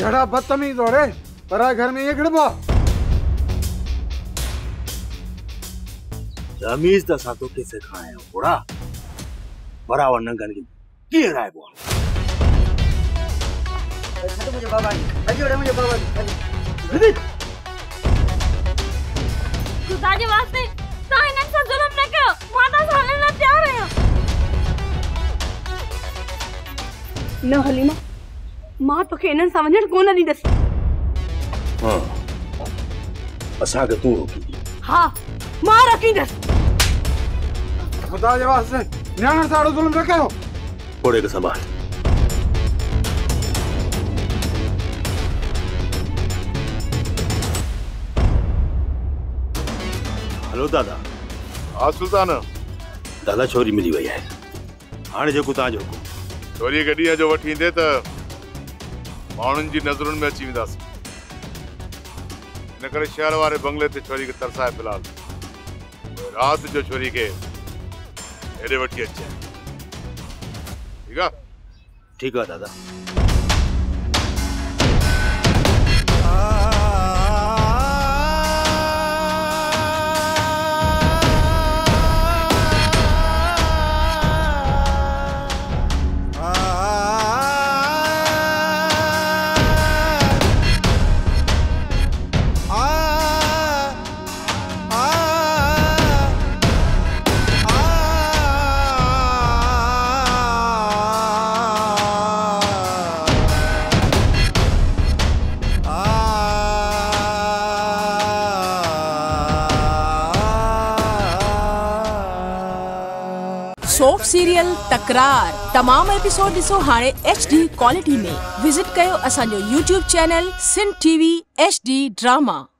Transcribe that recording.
छड़ा बदतमीज हो रे, पराए घर में ये खड़बा। तमीज दा सातो कैसे खाए हो बड़ा बराबर नंगन की राय बो। तो मुझे बाबा अजी ओरे मुझे बाबा खुदा के वास्ते ताइने से जुल्म न करो, माता साले ना तैयार है। न हलीमा मां तो के इनन समझण कोन दी दस। हां असा के तू रोकी। हां मां रखी दस। खुदा के वास्ते न्याण साड़ो जुल्म न करो। कोड़े के संभाल। हेलो दादा। हाँ सुल्तान। दादा छोरी मिली वही है। हाणे जो कुता जो को छोरी गड्डी जो वठी इंदे त माण्हुनि जी नज़रुनि में अची वेंदासीं। इन करे शहर वारे बंगले ते छोरी खे तरसाए फिलहाल रात जो छोरी खे हेॾे वठी अचे। ठीक है? ठीक है दादा। सोप सीरियल तकरार तमाम एपिसोड ॾिसो हाणे HD क्वालिटी में। विजिट कयो असांजो YouTube channel Sindh TV HD drama.